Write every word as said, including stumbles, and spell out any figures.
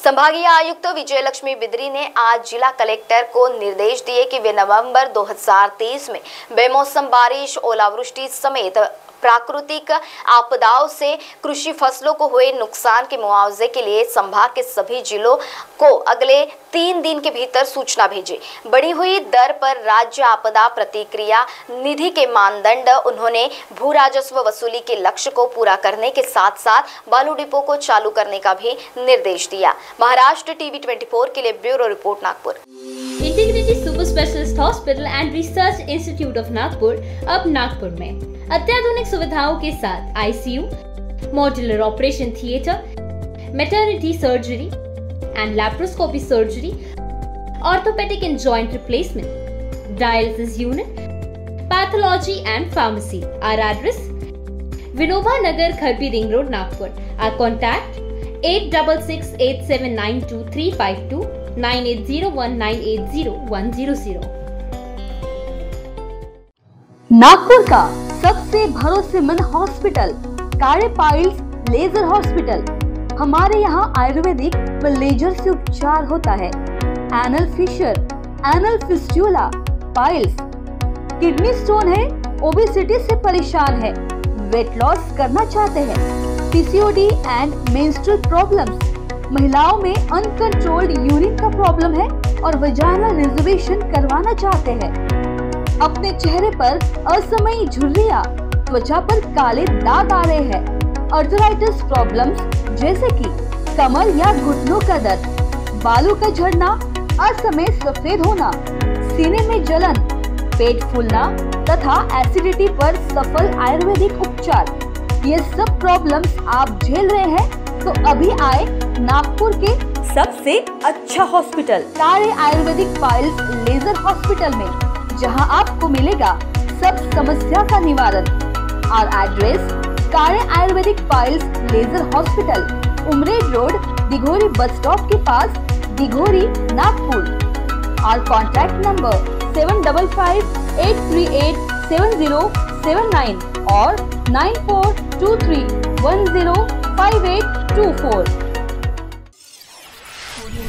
संभागीय आयुक्त विजयलक्ष्मी बिदरी ने आज जिला कलेक्टर को निर्देश दिए कि वे नवंबर दो हज़ार तेईस में बेमौसम बारिश, ओलावृष्टि समेत प्राकृतिक आपदाओं से कृषि फसलों को हुए नुकसान के मुआवजे के लिए संभाग के सभी जिलों को अगले तीन दिन के भीतर सूचना भेजे। बढ़ी हुई दर पर राज्य आपदा प्रतिक्रिया निधि के मानदंड उन्होंने भू राजस्व वसूली के लक्ष्य को पूरा करने के साथ साथ बालू डिपो को चालू करने का भी निर्देश दिया। महाराष्ट्र टीवी चौबीस के लिए bureau report Nagpur. Integrity super specialist hospital and research institute of Nagpur अब नागपुर में अत्याधुनिक सुविधाओं के साथ ICU, modular operation theatre, maternity surgery and laparoscopy surgery, orthopaedic and joint replacement, dialysis unit, pathology and pharmacy. Our address: Vinoba Nagar, Kharbi Ring Road, Nagpur. Our contact: eight six six eight seven nine two three five two, nine eight zero one nine eight zero one zero zero. Nagpur का सबसे भरोसेमंद hospital कार्य piles laser hospital. हमारे यहाँ आयुर्वेदिक व laser से उपचार होता है। Anal fissure, anal fistula, piles, kidney stone है, ओबेसिटी से परेशान है, वेट लॉस करना चाहते हैं, पीसीओडी एंड मेंस्ट्रुअल प्रॉब्लम्स, महिलाओं में अनकंट्रोल्ड यूरिन का प्रॉब्लम है और वजाइनल रिजर्वेशन करवाना चाहते हैं, अपने चेहरे पर असमयी झुर्रियां, त्वचा पर काले दाग आ रहे हैं, आर्थराइटिस प्रॉब्लम्स जैसे कि कमर या घुटनों का दर्द, बालों का झड़ना, असमय सफेद होना, सीने में जलन, पेट फूलना तथा एसिडिटी पर सफल आयुर्वेदिक उपचार, ये सब प्रॉब्लम्स आप झेल रहे हैं तो अभी आए नागपुर के सबसे अच्छा हॉस्पिटल कार्य आयुर्वेदिक पाइल्स लेजर हॉस्पिटल में, जहां आपको मिलेगा सब समस्या का निवारण। और address: Karya Ayurvedic piles laser hospital, Umred road, Dighori bus stop के पास, दिघोरी, नागपुर। और contact number seven double five eight three eight seven zero seven nine और nine four two three one zero five eight two four.